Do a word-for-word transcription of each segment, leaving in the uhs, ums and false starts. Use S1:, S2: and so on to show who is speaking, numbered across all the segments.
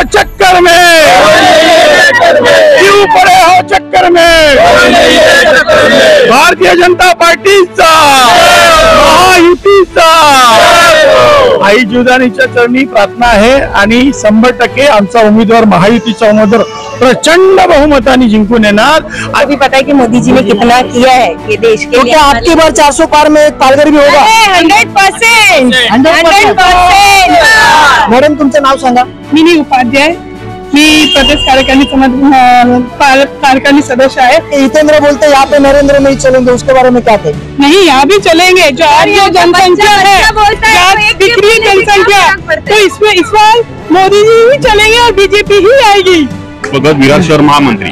S1: चक्कर में, क्यों पड़े हो चक्कर में, भारतीय जनता पार्टीचा, महायुतीचा आई जिवदानीच्या चरणी प्रार्थना आहे आणि शंभर टक्के आमचा उमेदवार महायुतीचा उमेदवार प्रचंड बहुमताने जिंकून येणार।
S2: अभी पता है कि मोदी जी ने कितना किया है ये देश के लिए।
S3: आपकी बार चार सौ पार में पालघर भी होगा?
S2: Hundred percent hundred percent.
S3: Madam तुमचं नाव सांगा।
S4: मिनी उपाध्याय, मी प्रदेश कार्यकारिणी कार्यकारिणी सदस्य है।
S3: हितेंद्र बोलते यहाँ पे नरेंद्र नहीं चलेंगे, उसके बारे में क्या कहेंगे?
S4: नहीं, यहाँ भी चलेंगे। जो आज जो जनसंख्या है, बिखरी जनसंख्या, तो इसमें इस बार मोदी जी ही चलेंगे और बीजेपी ही आएगी।
S1: भगत विरार शहर महामंत्री,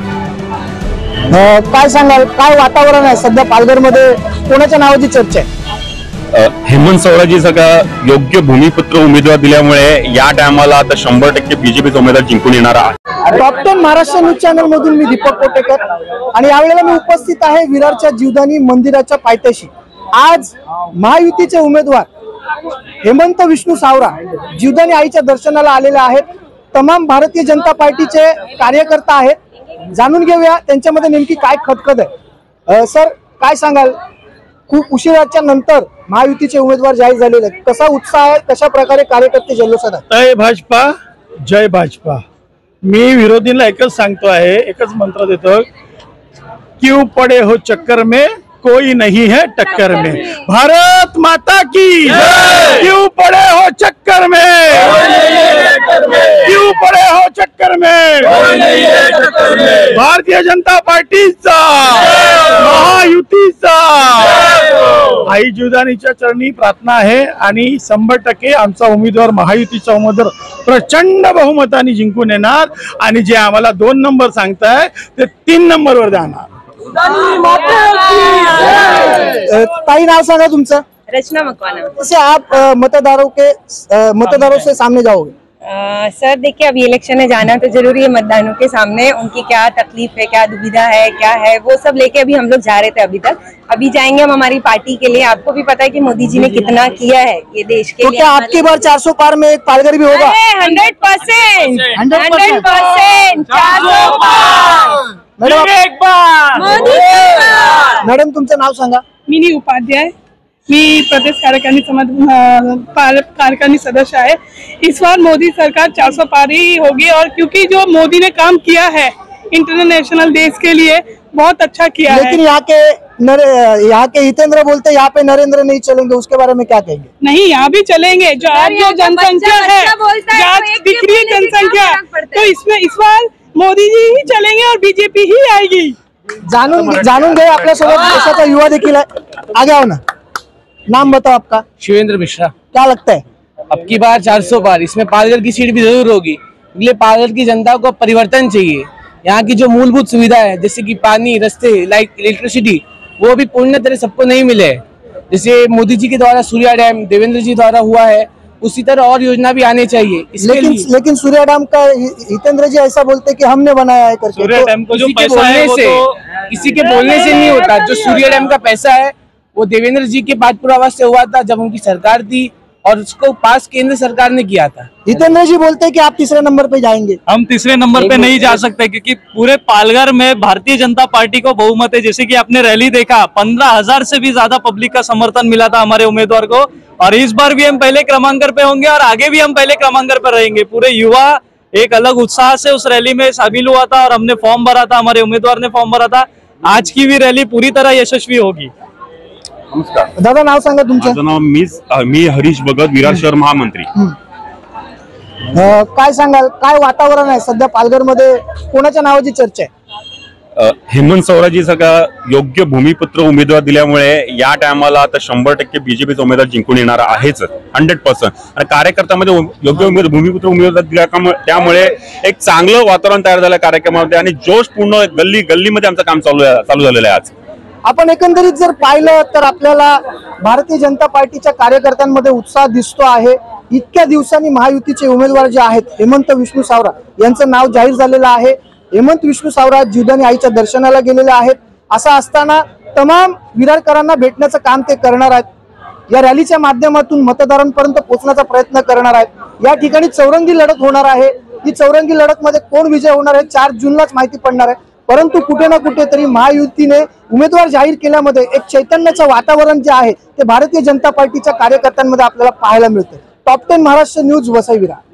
S3: काय सांगाल, काय वातावरण आहे सध्या पालघर मध्ये, कोणाच्या नावाची चर्चा आहे?
S1: हेमंत सवराजी सगळा योग्य भूमिपुत्र उमेदवार दिल्यामुळे या टायमाला आता शंभर टक्के बीजेपीचा उमेदवार जिंकून येणार आहे।
S3: Top ten Maharashtra news channel मधून मी दीपक कोटेकर आणि यावेळेला मी उपस्थित आहे विरारच्या जिवदानी मंदिराच्या पायथ्याशी। आज महायुतीचे उमेदवार हेमंत विष्णू सावरा जिवदानी आईच्या दर्शनाला आलेले आहेत। तमाम भारतीय जनता पार्टीचे कार्यकर्ता आहेत। जाणून घेऊया त्यांच्यामध्ये नेमकी काय खतखत आहे। सर काय सांगाल, खूप उशिराच्या नंतर महायुतीचे उमेदवार जाहीर झालेले आहेत, कसा उत्साह आहे, कशा प्रकारे कार्यकर्ते जल्लोषात आहेत?
S1: जय भाजपा, जय भाजपा। मी विरोधीला एकच सांगतो आहे, एकच मंत्र देतो, क्यों पड़े हो चक्कर में, कोई नहीं है टक्कर में। भारत माता की क्यों पड़े हो चक्कर में, क्यों पड़े हो चक्कर में, भारतीय जनता पार्टीचा, महायुतीचा आई जिवदानीच्या चरणी प्रार्थना आहे आणि शंभर टक्के आमचा उमेदवार महायुतीचा उमेदवार प्रचंड बहुमताने जिंकून येणार आणि जे आम्हाला दोन नंबर सांगताय ते तीन नंबर वर जाणार।
S3: ताई नाव सांगा तुमचं।
S2: रचना मकवाना।
S3: जैसे आप मतदारों के मतदारों से सामने जाओगे?
S2: आ, सर देखिए, अभी इलेक्शन में जाना तो जरूरी है। मतदानों के सामने उनकी क्या तकलीफ है, क्या दुविधा है, क्या है, वो सब लेके अभी हम लोग जा रहे थे। अभी तक अभी जाएंगे हम हमारी पार्टी के लिए। आपको भी पता है कि मोदी जी ने कितना किया है ये देश के
S3: तो
S2: लिए।
S3: क्या आपकी बार चार सौ पार में एक पालघर भी होगा?
S2: हंड्रेड परसेंट हंड्रेड परसेंट चार सौ पार।
S3: मॅडम तुमचं नाव सांगा।
S4: मिनी उपाध्याय, मी प्रदेश कार्यकारिणी कार्यकारिणी सदस्य है। इस बार मोदी सरकार चार सौ पार ही होगी, और क्योंकि जो मोदी ने काम किया है इंटरनेशनल देश के लिए, बहुत अच्छा किया
S3: लेकिन
S4: है।
S3: यहाँ के यहाँ के हितेंद्र बोलते यहाँ पे नरेंद्र नहीं चलेंगे, उसके बारे में क्या कहेंगे?
S4: नहीं, यहाँ भी चलेंगे। जो आज जो जनसंख्या है, आज बिखरी जनसंख्या, तो इसमें इस बार मोदी जी ही चलेंगे और बीजेपी ही आएगी।
S3: जाणून जाणून घे आपल्या सोबत देशाचा युवा देखील आहे। आगे आओ ना। नाम बताओ आपका।
S5: शिवेंद्र मिश्रा।
S3: क्या लगता है
S5: अब की बार चार सौ पार, इसमें पालघर की सीट भी जरूर होगी, इसलिए पालघर की जनता को परिवर्तन चाहिए। यहाँ की जो मूलभूत सुविधा है जैसे कि पानी, रास्ते, लाइट, इलेक्ट्रिसिटी, वो भी पूर्ण तरह सबको नहीं मिले। जैसे मोदी जी के द्वारा सूर्या डैम देवेंद्र जी द्वारा हुआ है, उसी तरह और योजना भी आने चाहिए।
S3: लेकिन लेकिन सूर्या डैम का हितेंद्र जी ऐसा बोलते कि हमने बनाया है करके।
S5: सूर्या डैम को जो पैसा है वो तो किसी के बोलने से नहीं होता। जो सूर्या डैम का पैसा है वो देवेंद्र जी के बाद पूर्वावास से हुआ था जब उनकी सरकार थी, और उसको पास केंद्र सरकार ने किया था।
S3: हितेंद्र जी बोलते हैं कि आप तीसरे नंबर पे जाएंगे।
S6: हम तीसरे नंबर पे नहीं जा सकते, क्योंकि पूरे पालघर में भारतीय जनता पार्टी को बहुमत है। जैसे कि आपने रैली देखा, पंद्रह हजार से भी ज्यादा पब्लिक का समर्थन मिला था हमारे उम्मीदवार को, और इस बार भी हम पहले क्रमांक पे होंगे और आगे भी हम पहले क्रमांक पर रहेंगे। पूरे युवा एक अलग उत्साह से उस रैली में शामिल हुआ था और हमने फॉर्म भरा था, हमारे उम्मीदवार ने फॉर्म भरा था। आज की भी रैली पूरी तरह यशस्वी होगी।
S1: नमस्कार
S3: दादा, नाव सांगा तुमचं।
S1: माझं नाव मी मी हरीश भगत विरार शहर महामंत्री।
S3: काय सांगाल, काय वातावरण आहे सध्या पालघर मध्ये, कोणाच्या नावाची चर्चा आहे?
S1: हेमंत सवराजी सगळा योग्य भूमिपुत्र उमेदवार दिल्यामुळे या टायमाला आता शंभर टक्के बीजेपीचा उमेदवार जिंकून येणार आहेच, हंड्रेड पर्सेंट। आणि कार्यकर्त्यामध्ये योग्य उमेदवार भूमिपुत्र उमेदवार दिल्यामुळे त्यामुळे एक चांगलं वातावरण तयार झालं कार्यक्रमामध्ये आणि जोश पूर्ण गल्ली गल्लीमध्ये आमचं काम चालू चालू झालेलं आहे आज।
S3: आपण एकंदरीत जर पाहिलं तर आपल्याला भारतीय जनता पार्टीच्या कार्यकर्त्यांमध्ये उत्साह दिसतो आहे। इतक्या दिवसांनी महायुतीचे उमेदवार जे आहेत हेमंत विष्णू सावरा यांचं नाव जाहीर झालेलं आहे। हेमंत विष्णू सावरा जिवदानी आईच्या दर्शनाला गेलेले आहेत। असं असताना तमाम विरारकरांना भेटण्याचं काम ते करणार आहेत। या रॅलीच्या माध्यमातून मतदारांपर्यंत पोहोचण्याचा प्रयत्न करणार आहेत। या ठिकाणी चौरंगी लढत होणार आहे। ही चौरंगी लढत मध्ये कोण विजय होणार आहे चार जूनलाच माहिती पडणार आहे। परंतु कुठे ना कुठेतरी महायुतीने उमेदवार जाहीर केल्यामध्ये एक चैतन्याचं वातावरण जे आहे ते भारतीय जनता पार्टीच्या कार्यकर्त्यांमध्ये आपल्याला पाहायला मिळते। Top ten Maharashtra news, Vasai Virar.